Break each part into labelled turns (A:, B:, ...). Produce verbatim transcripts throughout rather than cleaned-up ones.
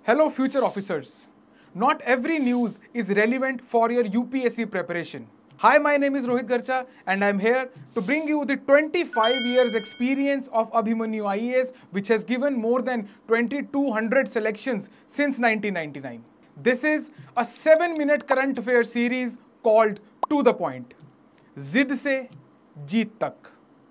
A: Hello, future officers. Not every news is relevant for your U P S C preparation. Hi, my name is Rohit Garcha, and I'm here to bring you the twenty-five years experience of Abhimanyu I A S, which has given more than twenty-two hundred selections since nineteen ninety-nine. This is a seven minute current affair series called To the Point. जिद से जीत तक.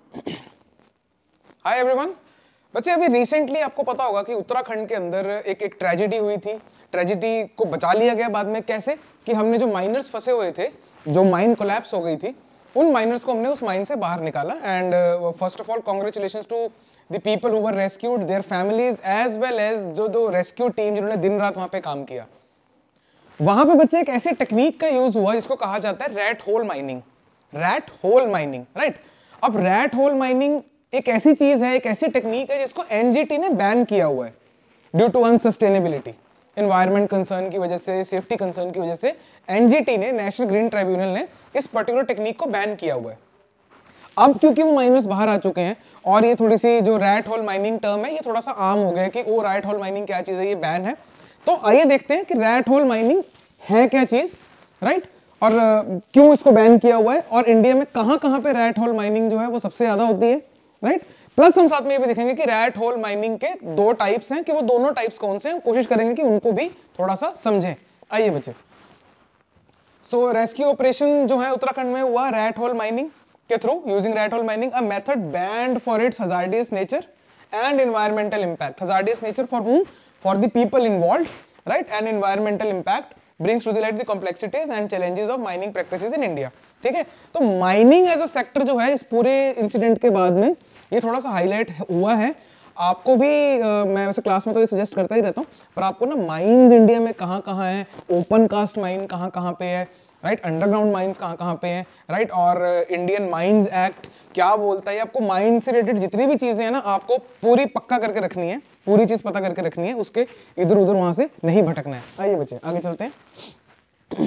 B: Hi everyone. बच्चे अभी recently आपको पता होगा कि उत्तराखंड के अंदर एक एक ट्रेजेडी हुई थी। ट्रेजेडी को बचा लिया गया बाद में कैसे कि हमने जो माइनर्स फंसे हुए थे, जो माइन कोलैप्स हो गई थी, उन माइनर्स को हमने उस माइन से बाहर निकाला। And first of all congratulations to the people who were rescued, their families as well as जो दो रेस्क्यू टीम जिन्होंने दिन रात वहां पे काम किया। वहां पे बच्चे एक ऐसी टेक्निक का यूज हुआ जिसको कहा जाता है rat hole mining. Rat hole mining, right. अब रैट होल माइनिंग एक ऐसी चीज है, एक ऐसी टेक्निक है जिसको एनजीटी ने बैन किया हुआ है due to unsustainability, environment concern की वजह से, सेफ्टी कंसर्न की वजह से एनजीटी ने, नेशनल ग्रीन ट्राइब्यूनल ने इस पर्टिकुलर टेक्निक को बैन किया हुआ है। अब क्योंकि वो माइनर्स बाहर आ चुके हैं और ये थोड़ी सी जो रैट होल माइनिंग टर्म है ये थोड़ा सा आम हो गया कि वो रैट होल माइनिंग क्या चीज है, ये बैन है। तो आइए देखते हैं कि रैट होल माइनिंग है क्या चीज, राइट, और क्यों इसको बैन किया हुआ है और इंडिया में कहां कहां पे रैट होल माइनिंग जो है वो सबसे ज्यादा होती है, राइट। प्लस हम साथ में ये भी देखेंगे कि रैट होल माइनिंग के दो टाइप्स हैं, कि वो दोनों टाइप्स कौन से हैं, कोशिश करेंगे कि उनको भी थोड़ा सा समझें। आइए बच्चे, सो रेस्क्यू ऑपरेशन जो है उत्तराखंड में हुआ रैट होल माइनिंग के through, using rat hole mining, a method banned for its hazardous nature and environmental impact. Hazardous nature for whom? For the people involved, right, and environmental impact brings to the light the complexities and challenges of mining practices in India। ठीक है, तो mining as a sector जो है इस पूरे incident के बाद में ये थोड़ा सा हाईलाइट हुआ है। आपको भी uh, मैं वैसे क्लास में तो ये सजेस्ट करता ही रहता हूँ, पर आपको ना माइंस इंडिया में कहाँ कहाँ है, ओपन कास्ट माइन कहाँ कहाँ पे है, राइट, अंडरग्राउंड माइंस कहाँ कहाँ पे हैं, राइट, और इंडियन माइंस एक्ट क्या बोलता है, आपको माइन से रिलेटेड जितनी भी चीजें हैं ना आपको पूरी पक्का करके रखनी है, पूरी चीज पता करके रखनी है, उसके इधर उधर वहां से नहीं भटकना है। आइए बच्चे आगे चलते हैं।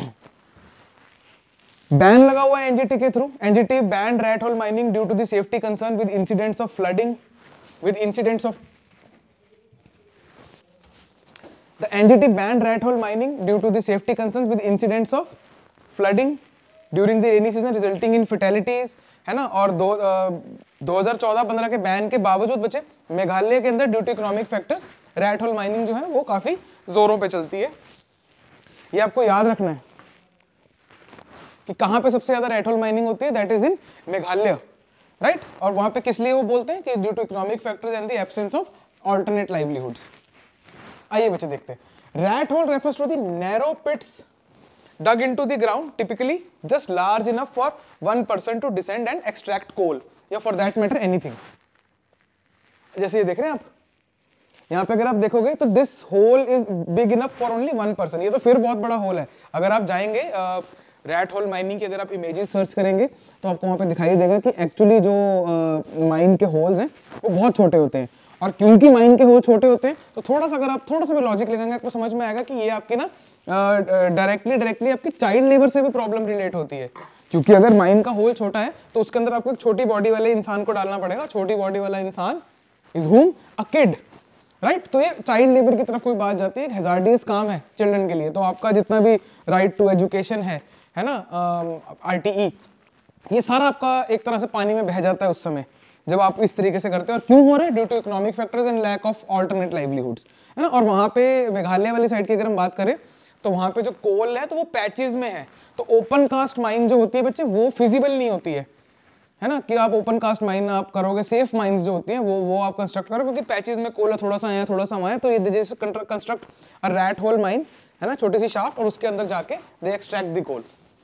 B: बैन लगा हुआ है एनजीटी के through. NGT banned rat hole mining due to the safety concern with incidents of flooding, with incidents of the NGT banned rat hole mining due to the safety concern with incidents of flooding during the rainy season resulting in fatalities, है ना। और दो दो हजार चौदह पंद्रह के ban के बावजूद बच्चे मेघालय के अंदर due to economic factors rat hole mining जो है वो काफी जोरों पे चलती है। ये आपको याद रखना है कि कहां पे सबसे ज्यादा रैट होल माइनिंग होती है, that is in Meghalaya, right. और वहां पे किस लिए वो बोलते हैं कि due to economic factors and the absence of alternate livelihoods. आइए बच्चे देखते हैं। Rat hole refers to the narrow pits dug into the ground, typically just large enough for one person to descend and extract coal, या for that matter anything। जैसे ये देख रहे हैं आप, यहाँ पे अगर आप देखोगे तो this hole is big enough for only one person। ये तो फिर बहुत बड़ा होल है। अगर आप जाएंगे रैट होल माइनिंग की अगर आप इमेजेस सर्च करेंगे तो आपको वहाँ पे दिखाई देगा कि एक्चुअली जो माइन के होल्स हैं वो बहुत छोटे होते हैं। और क्योंकि माइन के होल छोटे होते हैं तो थोड़ा सा अगर आप थोड़ा सा भी लॉजिक लगाएंगे आपको समझ में आएगा कि ये आपकी ना डायरेक्टली डायरेक्टली आपकी चाइल्ड लेबर से भी प्रॉब्लम रिलेट होती है। क्योंकि अगर माइन का होल छोटा है तो उसके अंदर आपको एक छोटी बॉडी वाले इंसान को डालना पड़ेगा। छोटी बॉडी वाला इंसान इज हुम अ किड, राइट। तो ये चाइल्ड लेबर की तरफ कोई बात जाती है, एक हैजार्डियस काम है चिल्ड्रन के लिए। तो आपका जितना भी राइट टू एजुकेशन है है ना, आरटीई, ये सारा आपका एक तरह से पानी में बह जाता है उस समय जब आप इस तरीके से करते हो। और क्यों हो रहा है? Due to economic factors and lack of alternate livelihoods, है ना। और वहां पे मेघालय वाली साइड की अगर हम बात करें तो वहां पे जो कोल है तो वो पैचेस में है। तो ओपन कास्ट माइन जो होती है बच्चे वो फिजिबल नहीं होती है, है ना, कि आप ओपन कास्ट माइन आप करोगे, सेफ माइंस जो होती हैं वो वो आप कंस्ट्रक्ट करो, क्योंकि पैचेस में कोल थोड़ा सा आया थोड़ा सा आया। तो ये जैसे construct a rat hole mine, है ना, छोटी सी शाफ्ट, और उसके अंदर जाके दे एक्सट्रैक्ट द कोल।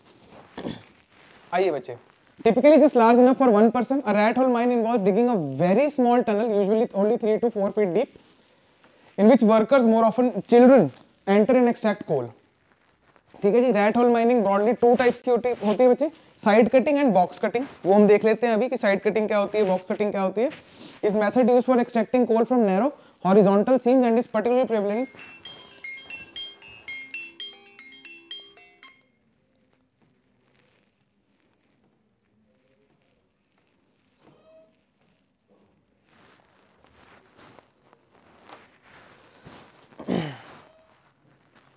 B: आइए बच्चे, typically just large enough for one person. A rat hole mine involves digging a very small tunnel, usually only three to four feet deep, in which workers, more often children, enter and extract coal। ठीक है जी। Rat hole mining broadly two types की होती होती है बच्चे, side cutting and box cutting. वो हम देख लेते हैं अभी कि साइड कटिंग क्या होती है, बॉक्स कटिंग क्या होती है। इस method used for extracting coal from narrow horizontal seams and is particularly prevalent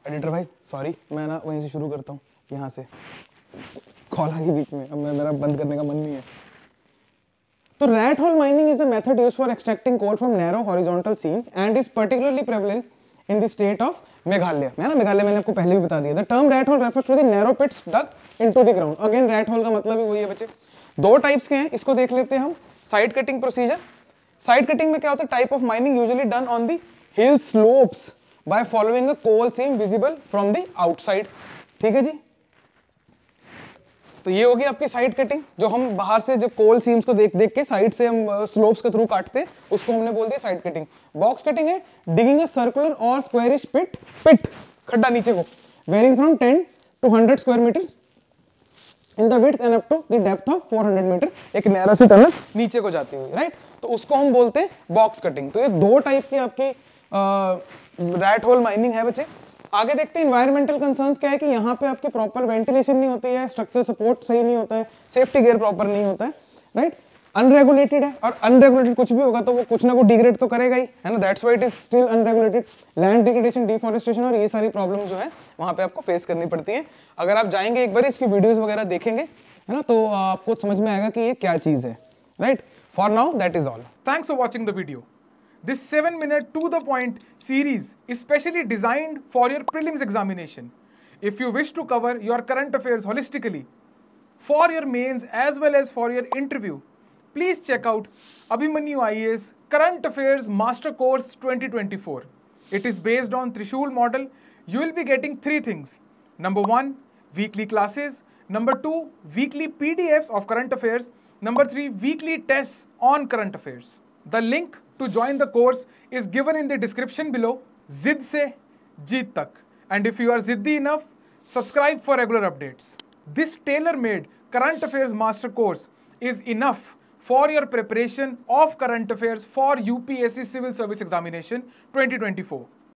B: editor भाई सॉरी, मैं ना वहीं से शुरू करता हूँ, यहाँ से कॉल आ गई बीच में, अब मैं मेरा बंद करने का मन नहीं है। तो rat hole mining is a method used for extracting coal from narrow horizontal seams and is particularly prevalent in the state of Meghalaya। है ना, मेघालय मैंने आपको पहले भी बता दिया। The term rat hole refers to the narrow pits dug into the ground। Again rat hole का मतलब भी वही है बच्चे। दो टाइप्स के हैं, इसको देख लेते हैं हम। Side cutting procedure, side cutting में क्या होता है, type of mining usually done on the hill slopes by following a coal seam visible from the outside. ठीक है जी, तो ये होगी आपकी साइड कटिंग, जो हम बाहर से जो कोल सीम्स को देख देख के साइड से हम स्लोप्स के थ्रू काटते हैं, उसको हमने बोल दिया साइड कटिंग। बॉक्स कटिंग है डिगिंग अ सर्कुलर और स्क्वायरिश पिट, पिट खड्डा नीचे को, varying from ten to hundred square metre in the width and up to the depth of four hundred metre, एक नैरो सी टनल नीचे को जाती हुई, राइट, तो उसको हम बोलते हैं बॉक्स कटिंग। तो ये दो टाइप की आपकी रैट होल माइनिंग है बच्चे। आगे देखते हैं एनवायरमेंटल कंसर्न्स क्या है कि यहाँ पे आपकी प्रॉपर वेंटिलेशन नहीं होती है, स्ट्रक्चर सपोर्ट सही नहीं होता है, सेफ्टी गियर प्रॉपर नहीं होता है, राइट, अनरेगुलेटेड है, और अनरेगुलेटेड कुछ भी होगा तो वो कुछ ना कुछ डिग्रेड तो करेगा ही, है ना, that's why it is still unregulated. Land degradation, deforestation और ये सारी प्रॉब्लम जो है वहाँ पे आपको फेस करनी पड़ती है। अगर आप जाएंगे एक बार इसकी वीडियोज वगैरह देखेंगे, है ना, तो आपको समझ में आएगा कि ये क्या चीज़ है, right. For now that is all.
A: Thanks for watching the video. This seven minute to the point series is specially designed for your prelims examination. If you wish to cover your current affairs holistically for your mains as well as for your interview, please check out Abhimanyu I A S Current Affairs Master Course twenty twenty-four. It is based on Trishul model. You will be getting three things. Number one, weekly classes. Number two, weekly P D Fs of current affairs. Number three, weekly tests on current affairs. The link to join the course is given in the description below. Zid se jeet tak. And if you are ziddi enough, subscribe for regular updates. This tailor-made current affairs master course is enough for your preparation of current affairs for U P S C Civil Service Examination twenty twenty-four.